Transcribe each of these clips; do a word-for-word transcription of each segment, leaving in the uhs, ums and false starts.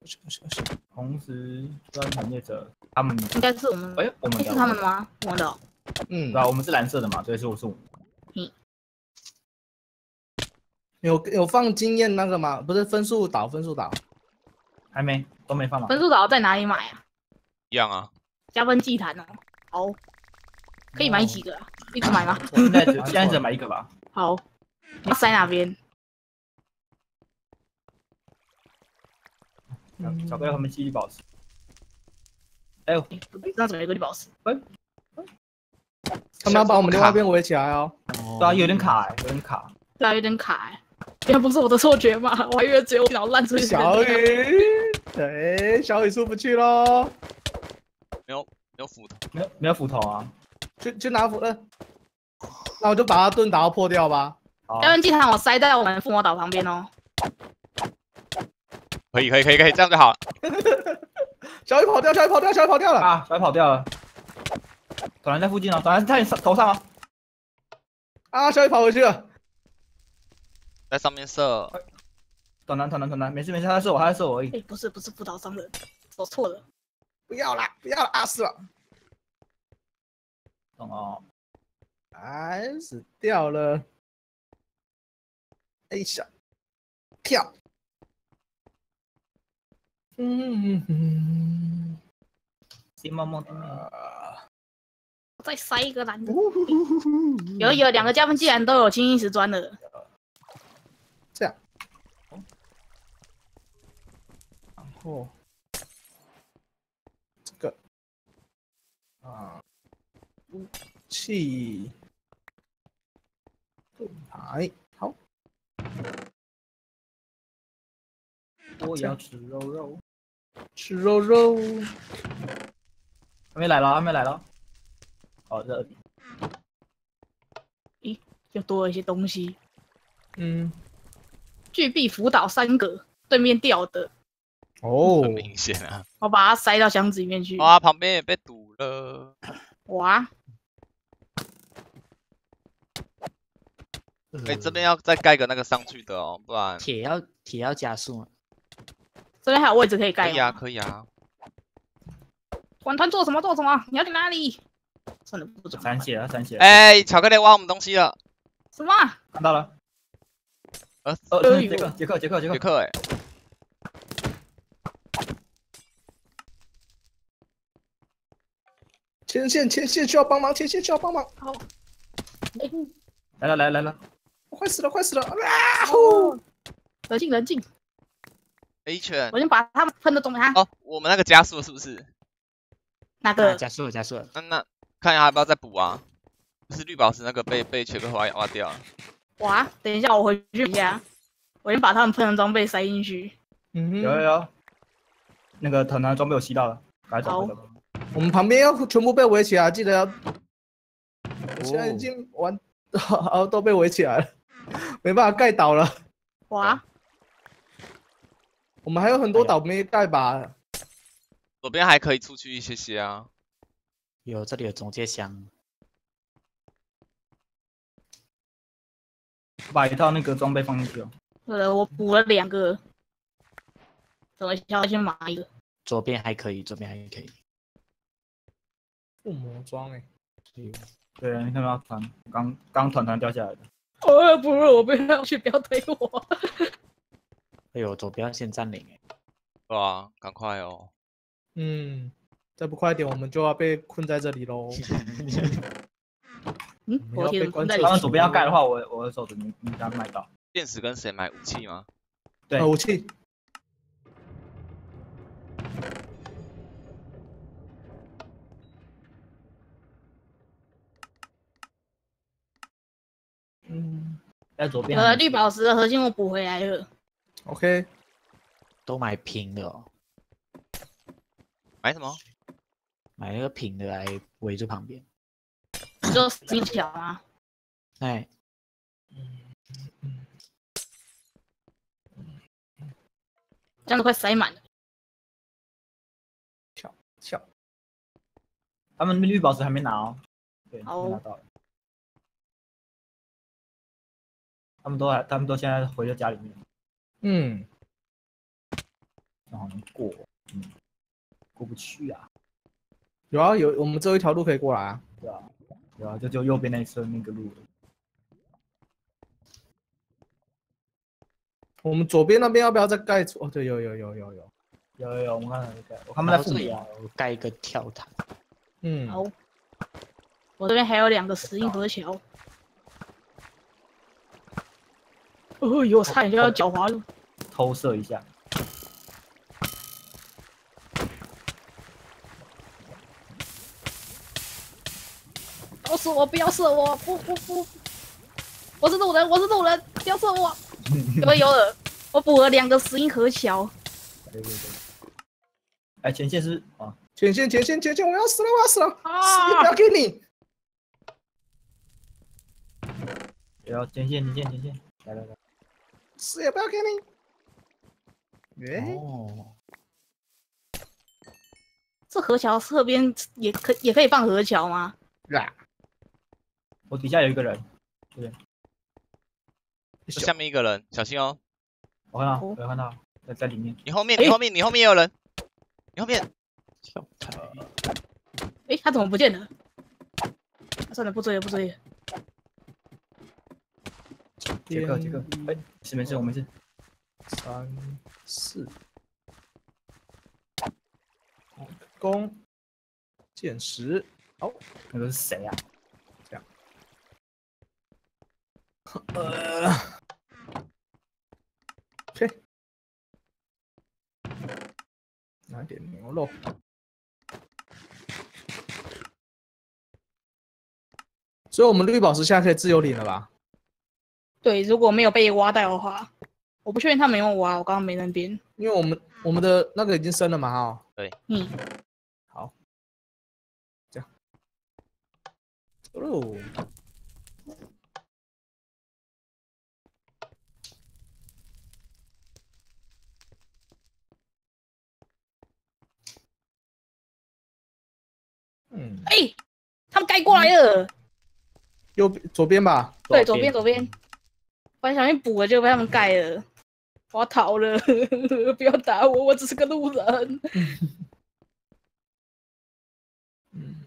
同时专门业者，他们应该是我们， 哎，我们是他们的吗？我们的、哦， 嗯，对啊，我们是蓝色的嘛，所以是我是我。 嗯， 有有放经验那个吗？不是分数岛，分数岛还没都没放嘛。 分数岛在哪里买啊？ 一样啊。 加分祭坛哦，好，可以买几个啊？一直买吗？ 现在只现在只买一个吧。 好，要塞哪边？ 小哥他们记忆宝石。哎呦， 那怎么有个绿宝石？ 哎， 他们要把我们另外一边围起来哦。 对啊，有点卡哎，有点卡。 对啊，有点卡哎。原来不是我的错觉嘛，我还以为只有我脑烂出去。 小雨，对，小雨出不去喽。 没有没有斧头， 没有没有斧头啊。 去去拿斧了。那我就把他盾打到破掉吧。 加分祭坛我塞在我们附魔岛旁边哦。 可以可以可以可以，这样就好了。 小雨跑掉，小雨跑掉，小雨跑掉了啊！小雨跑掉了。短蓝在附近哦，短蓝在你头上哦。 啊！小雨跑回去了。 在上面射。 短蓝短蓝短蓝，没事没事，他在射我，他在射我而已。 哎，不是不是辅导商人，我错了。 不要啦，不要啦，啊死了。 懂哦。 哎，死掉了。哎呀，跳。嗯嗯。 新梦梦再塞一个蓝的。有有两个加分技能都有清一石砖的。 这样。然后这个啊，武器盾牌好。 我要吃肉肉， 吃肉肉。 还没来了，还没来了。好热。 咦，又多了一些东西。 嗯。 巨壁辅导三个，对面掉的。 哦， 很明显啊。 我把它塞到箱子里面去。 哇，旁边也被堵了。 哇。 哎、欸，这边要再盖个那个上去的哦，不然铁要铁要加速吗？ 这边还有位置可以盖吗？ 可以啊，可以啊。 管团做什么做什么？你要去哪里？真的不准。 残血了，残血。 哎、欸，巧克力挖我们东西了。 什么？ 看到了。 呃， 呃，杰克，杰克，杰克，杰克， 杰克，哎。 前线，前线需要帮忙，前线需要帮忙。 好。 来了，来了，来了。 我快死了，快死了！啊！ 哦，冷静，冷静。 A 拳， 我先把他们喷的中他。 哦，我们那个加速是不是？ 哪个？ 加速了，加速了。 那那看一下要不要再补啊？就是绿宝石那个被被切克挖挖掉了。 哇，等一下我回去一下，我先把他们喷的装备塞进去。 嗯， 有有有。那个藤南装备我吸到了，赶快走。 我们旁边要全部被围起来，记得要。我现在已经完，哦，都被围起来了，没办法盖岛了。 哇！ 我们还有很多岛没盖吧？ 左边还可以出去一些些啊。 有，这里有总结箱。 把一套那个装备放进去哦。 呃，我补了两个。等一下，我先买一个。 左边还可以，左边还可以。 附魔装哎。 对，你看到团刚刚团团掉下来的。 哦，不是，我不要去，不要推我。 哎呦，左边先占领哎。 对啊，赶快哦。 嗯，再不快点，我们就要被困在这里喽。 嗯，我天，困在里。 他们左边要盖的话，我我会守着你，你刚买到。 电池跟谁买武器吗？ 对， 武器。 嗯，在左边。 呃，绿宝石的核心我补回来了。 OK， 都买平的哦。 买什么？ 买那个平的来围住旁边。 就金条啊。 哎。 这样子快塞满了。 跳跳。 他们绿宝石还没拿哦。对， 好。 没拿到。他们都还，他们都现在回到家里面。 嗯。 正好能过，嗯，过不去啊。 有啊有，我们只有一条路可以过来啊。 对啊，对啊，就就右边那一侧那个路。 我们左边那边要不要再盖出？哦，对，有有有有有。 有有有，我们刚才有盖，我看他们在然后这里附近啊。 要盖一个跳台。 嗯， 好，我这边还有两个石英河桥。哦哟，差点就要脚滑了。 偷射一下。 不要射我！不要射我！不不不！我是路人，我是路人，不要射我！有了有了，我补了两个石英河桥。 对对对。哎，前线是啊， 前线前线前线，我要死了我要死了！ 啊死也不要给你！ 有前线前线前线，来来来， 死也不要给你！哎， 哦， 这河桥侧边也可也可以放河桥吗？ 啊， 我底下有一个人，对， 这下面一个人，小心哦！ 我看到， 哦我有看到，在在里面。 你后面， 哎你后面，你后面也有人，你后面跳台。 诶，他怎么不见了？啊算了，不追了，不追了。 杰克杰克，哎，没事没事，我没事。 三四，弓箭十，好， 那个是谁啊？ 这样。呃 ，OK， 拿点牛肉。所以，我们绿宝石现在可以自由领了吧？ 对，如果没有被挖到的话，我不确定他们有没有挖，我刚刚没那边。 因为我们我们的那个已经升了嘛，哈。 嗯， 好，这样，走喽。嗯， 哎、他们盖过来了。 右左边吧。 对，左边左边。我还想去补了，就被他们盖了。我要逃了，不要打我，我只是个路人。 嗯，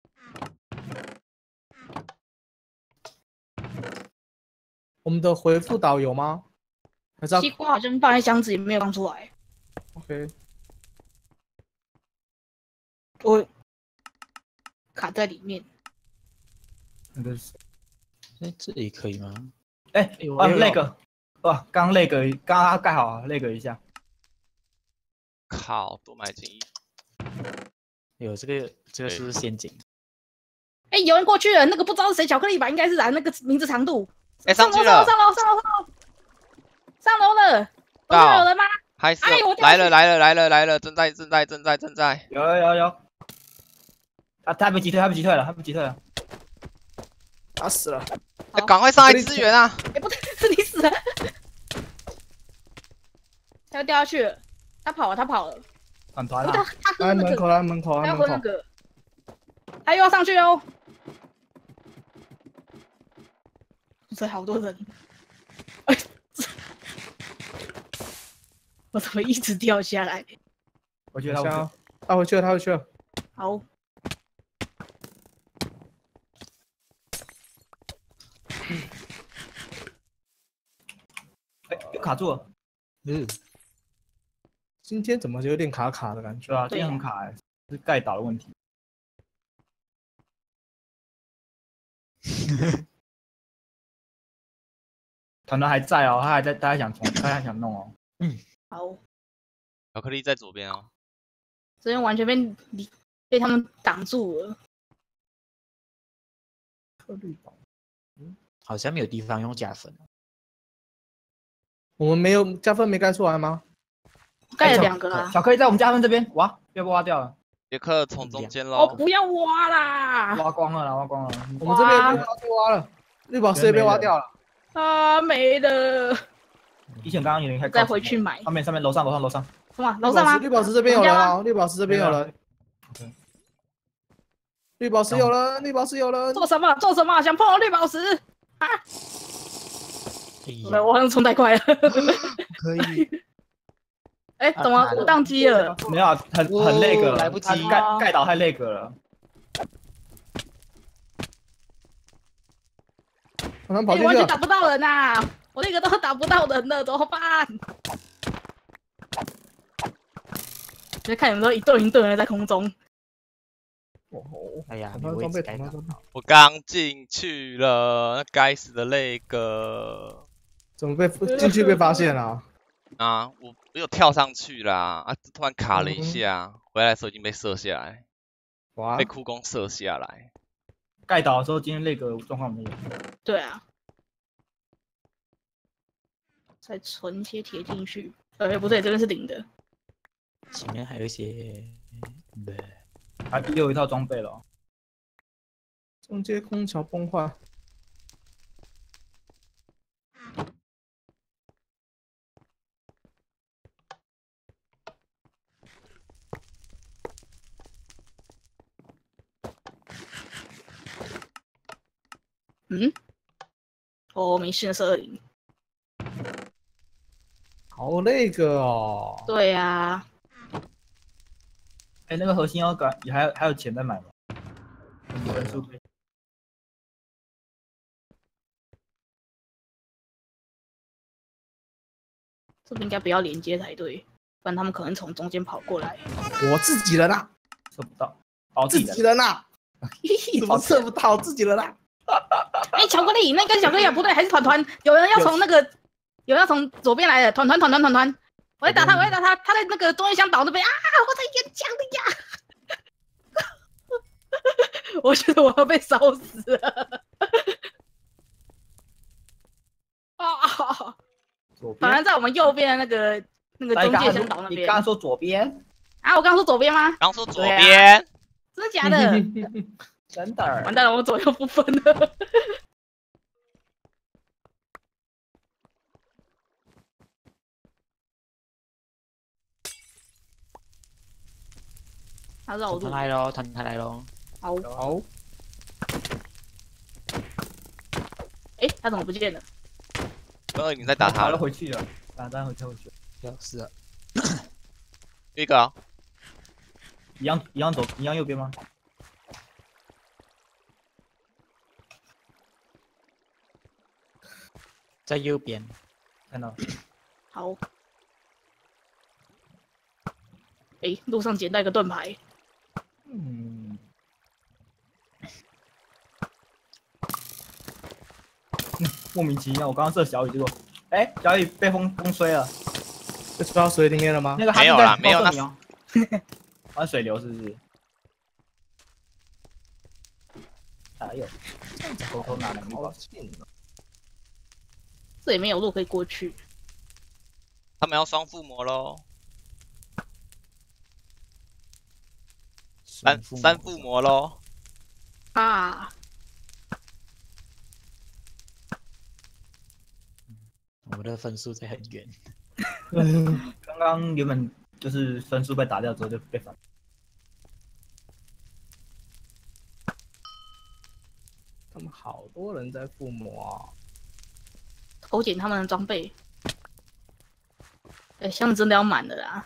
我们的回复岛有吗？还是要西瓜好像放在箱子里没有放出来。 OK？ 我卡在里面。 那个是哎，这里可以吗？ 哎啊哎我有那个，哇，刚那个刚刚盖好那个一下。 靠，多买件衣服。 有这个，这个是不是陷阱？ 哎、有人过去了，那个不知道是谁，巧克力吧，应该是啊，那个名字长度。 哎， 上楼上去了， 上楼上楼上楼上楼了，楼到上有人吗？ 还是哎我掉来了来了来了来了，正在正在正在正在。 有有有有。啊，他被击退，他被击退了，他被击退了。 打死了！ 哎，赶快上来支援啊！ 哎、不对，是你死了。他要掉下去了，他跑了，他跑了。他反团了， 他喝那个， 来门口，来门口， 他来门口。 要喝那个，他又要上去哦。这好多人。哎，我怎么一直掉下来？ 我觉得他下，他回去了，他回去了。 好， 哎又卡住了， 嗯，今天怎么就有点卡卡的感觉？ 对啊，今对啊天很卡哎，是盖倒的问题。团团还在哦，他还在，他还想从，他还想弄哦。 好， 巧克力在左边哦。 这边完全被你被他们挡住了。 特绿宝， 好像没有地方用加分。 我们没有加分没盖出来吗？ 盖了巧两个啊！ 巧克力在我们加分这边，哇，要不挖掉了？ 杰克从中间哦， 喽。 不要挖啦！ 挖光了啦，挖光了。 我们这边被挖被挖了，绿宝石也被挖掉了。 啊，没了， 以前刚刚有人开， 再回去买。 上面上面楼上楼上楼上， 什么？楼上吗？ 绿宝石这边有人啊，绿宝石这边有人， OK， 绿宝石有人，绿宝石有人。 做什么？做什么？想碰我绿宝石？ 哎没有，我好像冲太快了。 可以。 哎，怎么我宕机了？ 没有啊，很很那个， 来不及他盖盖岛太那个了。 哎， 他们跑进去了。 完全打不到人呐！我那个都打不到人了，怎么办？就看你们都一顿一顿的在空中。 哦， 哎呀， 同你位团装备， 置该打同团装备， 我刚进去了，那该死的那个怎么被进去被发现了？ 啊，我我有跳上去啦，啊，突然卡了一嗯下，回来的时候已经被射下来， 哇被，库工射下来。 盖岛的时候，今天那个状况没有。 对啊，再存一些铁进去。呃，不对，这个是零的。 前面还有一些，对， 还也有一套装备了哦。 中间空桥崩坏。 嗯，哦，没事，是二零。 好那个哦。 对啊， 哎，那个核心要改，也还有还有钱在买吗？分数可以。 这边应该不要连接才对，不然他们可能从中间跑过来。 我自己人啊， 测不到，保自底的。 己人啊，怎么测不到自己人啊？ 哎、巧克力，那跟巧克力也不对，还是团团，有人要从那个，有人要从左边来的，团团团团团团，我在打他，我在打他，他在那个中间箱岛那边啊，我在演讲的呀，我觉得我要被烧死了。啊！ 左边。 反正在我们右边的那个那个中介箱岛那边你刚刚说左边？ 啊，我刚刚说左边吗？ 刚说左对啊边， 真的假的？ 真的。 完蛋了，我左右不分了。他绕路， 团团来喽，团团来喽。 好， 好， 哎，他怎么不见了？ 刚刚已经在打他打了了。 回去了，打单回去回去， 要是啊， 一个啊一样一样左一样右边吗？ 在右边， 看到了。 好，哎，路上捡到一个盾牌， 嗯。莫名其妙，我刚刚射小雨，结果，哎，小雨被风风吹了。 被吹到水里面了吗？ 没有那个他是在啦没有告诉你哦。玩水流是不是？哎呦，偷偷拿两好个。 近哦。 这也没有路可以过去。 他们要双附魔喽，三三附魔喽。 啊！ 我的分数在很远。 刚刚原本就是分数被打掉之后就被反。 他们好多人在附魔啊。 偷捡他们的装备。哎，箱子真的要满了啦！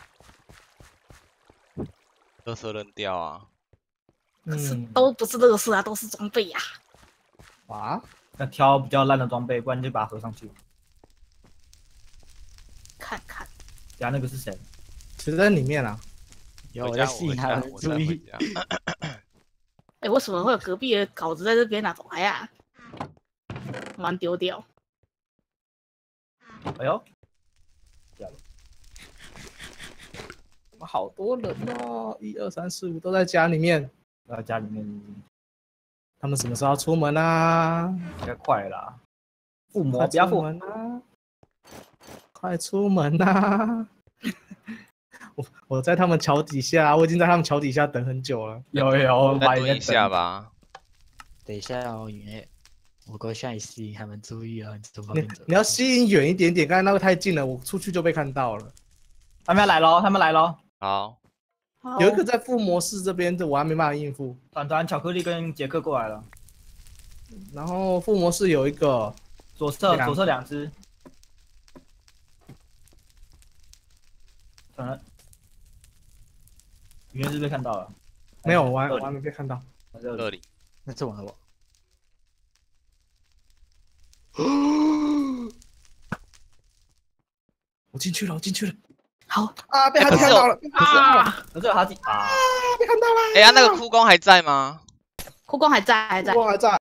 垃圾扔掉啊！ 可是嗯， 都不是乐事啊，都是装备呀、 啊， 要挑比较烂的装备，不然就把它合上去。 看看， 等下那个是谁？ 其实在里面啊。 有我回家在吸引他们我再回注意。 家。 哎，为什么会有隔壁的稿子在这边啊？走开呀！蛮丢掉。 哎呦， 好多人哦，一二三四五都在家里面。 在家里面他们什么时候要出门啊？ 应该快了啦。附魔快不要附， 出门啊！快出门啊！我我在他们桥底下，我已经在他们桥底下等很久了。 有有， 再蹲一下吧。 等一下哦，因为我过下来吸引他们注意啊，你从旁你边走。 你要吸引远一点点，刚才那个太近了，我出去就被看到了。 他们要来喽，他们来喽。 好， 好有一个在附魔室这边，这我还没办法应付。 团团巧克力跟杰克过来了， 然后附魔室有一个， 左侧两左侧两只。 可能云是被看到了， 没有，我还二零我还没被看到。 二零， 那是完了我。 我进去了，我进去了。 好啊，被他哎可是我看到了，被他看到了， 啊， 可是有哈基啊， 被看到了。 哎呀，那个哭工还在吗？ 护工还在还在我。还在。